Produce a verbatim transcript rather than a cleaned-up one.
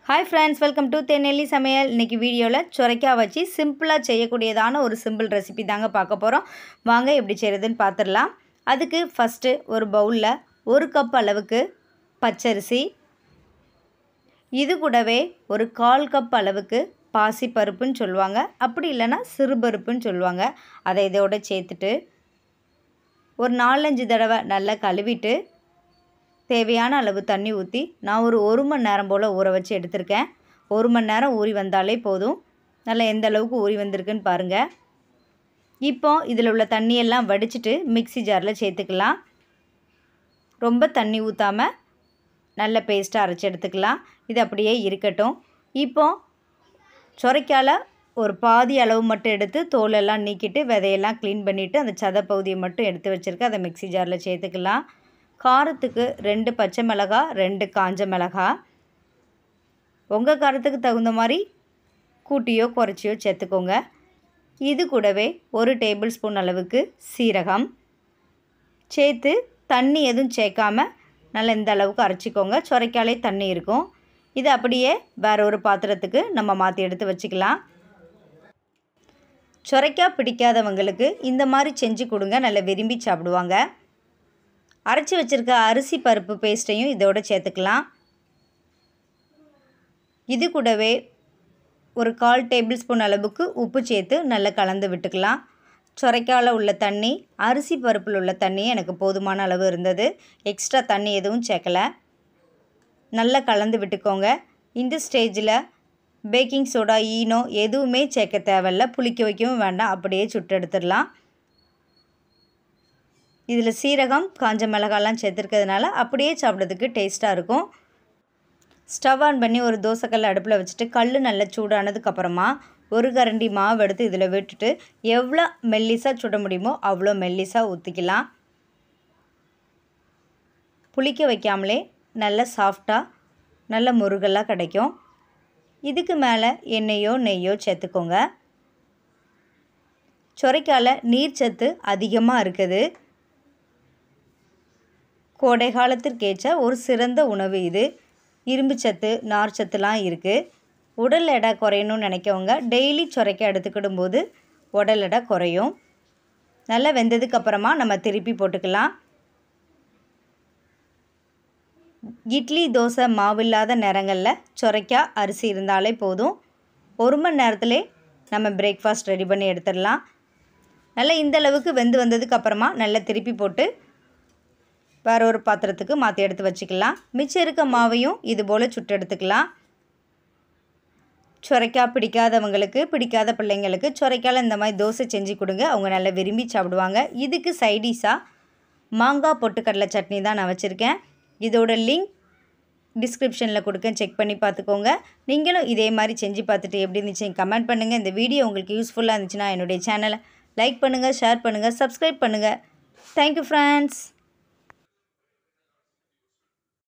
Hi friends, welcome to Thenelli சமையல். இன்னைக்கு வீடியோல சொரைக்காய் வச்சு சிம்பிளா செய்யக்கூடியதான ஒரு சிம்பிள் ரெசிபி தாங்க பார்க்க போறோம். வாங்க எப்படி செய்யறதுன்னு பாத்துறலாம். அதுக்கு ஃபர்ஸ்ட் ஒரு பவுல்ல ஒரு கப் அளவுக்கு பச்சரிசி, இது கூடவே ஒரு கால் கப் அளவுக்கு பாசி பருப்புன்னு சொல்வாங்க. அப்படி இல்லனா சிறுபருப்புன்னு சொல்வாங்க. அதை இதோட சேர்த்துட்டு ஒரு நாலு அஞ்சு தடவை நல்லா கழுவிட்டு தேவையான அளவு தண்ணி ஊற்றி நான் ஒரு ஒரு மணி நேரம் போல் ஊற வச்சு எடுத்திருக்கேன். ஒரு மணி நேரம் ஊறி வந்தாலே போதும். நல்லா எந்த அளவுக்கு ஊறி வந்திருக்குன்னு பாருங்கள். இப்போ இதில் உள்ள தண்ணியெல்லாம் வடிச்சிட்டு மிக்ஸி ஜாரில் சேர்த்துக்கலாம். ரொம்ப தண்ணி ஊற்றாமல் நல்ல பேஸ்ட்டாக அரைச்சி எடுத்துக்கலாம். இது அப்படியே இருக்கட்டும். இப்போ சொரைக்காயில் ஒரு பாதி அளவு மட்டும் எடுத்து தோலெல்லாம் நீக்கிட்டு விதையெல்லாம் க்ளீன் பண்ணிவிட்டு அந்த சதை பகுதியை மட்டும் எடுத்து வச்சுருக்கேன். அதை மிக்ஸி ஜாரில் சேர்த்துக்கலாம். காரத்துக்கு ரெண்டு பச்சை மிளகாய், ரெண்டு காஞ்ச மிளகாய், உங்கள் காரத்துக்கு தகுந்த மாதிரி கூட்டியோ குறைச்சியோ சேர்த்துக்கோங்க. இது கூடவே ஒரு டேபிள் ஸ்பூன் அளவுக்கு சீரகம் சேர்த்து தண்ணி எதுவும் சேர்க்காம நல்லா இந்த அளவுக்கு அரைச்சிக்கோங்க. சொரைக்காலே தண்ணி இருக்கும். இது அப்படியே வேறு ஒரு பாத்திரத்துக்கு நம்ம மாற்றி எடுத்து வச்சுக்கலாம். சொரைக்காய் பிடிக்காதவங்களுக்கு இந்த மாதிரி செஞ்சு கொடுங்க, நல்லா விரும்பி சாப்பிடுவாங்க. அரைச்சி வச்சுருக்க அரிசி பருப்பு பேஸ்ட்டையும் இதோடு சேர்த்துக்கலாம். இது கூடவே ஒரு கால் டேபிள் ஸ்பூன் அளவுக்கு உப்பு சேர்த்து நல்லா கலந்து விட்டுக்கலாம். சொரைக்காயில் உள்ள தண்ணி அரிசி பருப்பில் உள்ள தண்ணி எனக்கு போதுமான அளவு இருந்தது. எக்ஸ்ட்ரா தண்ணி எதுவும் சேர்க்கலை. நல்லா கலந்து விட்டுக்கோங்க. இந்த ஸ்டேஜில் பேக்கிங் சோடா, ஈனோ எதுவுமே சேர்க்க தேவையில்லை. புளிக்க வைக்கவும் வேண்டாம், அப்படியே சுட்டு எடுத்துடலாம். இதில் சீரகம், காஞ்ச மிளகாலாம் சேர்த்துருக்கிறதுனால அப்படியே சாப்பிட்றதுக்கு டேஸ்ட்டாக இருக்கும். ஸ்டவ் ஆன் பண்ணி ஒரு தோசைக்கல் அடுப்பில் வச்சுட்டு கல் நல்லா சூடானதுக்கப்புறமா ஒரு கரண்டி மாவு எடுத்து இதில் விட்டுட்டு எவ்வளோ மெல்லிஸாக சுட முடியுமோ அவ்வளோ மெல்லிஸாக ஊற்றிக்கலாம். புளிக்க வைக்காமலே நல்ல சாஃப்டாக நல்ல முருகலாக கிடைக்கும். இதுக்கு மேலே எண்ணெயோ நெய்யோ சேர்த்துக்கோங்க. சொரைக்காயில் நீர்ச்சத்து அதிகமாக இருக்குது. கோடை காலத்திற்கேற்ற ஒரு சிறந்த உணவு இது. இரும்பு சத்து, நார் சத்துலாம் இருக்குது. உடல் எடை குறையணும்னு நினைக்கவங்க டெய்லி சொரைக்காய் எடுத்துக்கிடும் போது உடல் எடை குறையும். நல்லா வெந்ததுக்கப்புறமா நம்ம திருப்பி போட்டுக்கலாம். இட்லி, தோசை மாவு இல்லாத நேரங்களில் சொரைக்காய் அரிசி இருந்தாலே போதும். ஒரு மணி நேரத்திலே நம்ம பிரேக்ஃபாஸ்ட் ரெடி பண்ணி எடுத்துடலாம். நல்லா இந்த அளவுக்கு வெந்து வந்ததுக்கப்புறமா நல்லா திருப்பி போட்டு வேறு ஒரு பாத்திரத்துக்கு மாற்றி எடுத்து வச்சுக்கலாம். மிச்சம் இருக்க மாவையும் இது போல் சுட்டு எடுத்துக்கலாம். சொரைக்காய் பிடிக்காதவங்களுக்கு, பிடிக்காத பிள்ளைங்களுக்கு சொரைக்காயில் இந்த மாதிரி தோசை செஞ்சு கொடுங்க. அவங்க நல்லா விரும்பி சாப்பிடுவாங்க. இதுக்கு சைடிஷாக மாங்காய் பொட்டுக்கடலை சட்னி தான் நான் வச்சுருக்கேன். இதோட லிங்க் டிஸ்கிரிப்ஷனில் கொடுக்க, செக் பண்ணி பார்த்துக்கோங்க. நீங்களும் இதே மாதிரி செஞ்சு பார்த்துட்டு எப்படி இருந்துச்சு கமெண்ட் பண்ணுங்கள். இந்த வீடியோ உங்களுக்கு யூஸ்ஃபுல்லாக இருந்துச்சுன்னா என்னுடைய சேனலை லைக் பண்ணுங்கள், ஷேர் பண்ணுங்கள், சப்ஸ்கிரைப் பண்ணுங்கள். Thank you friends.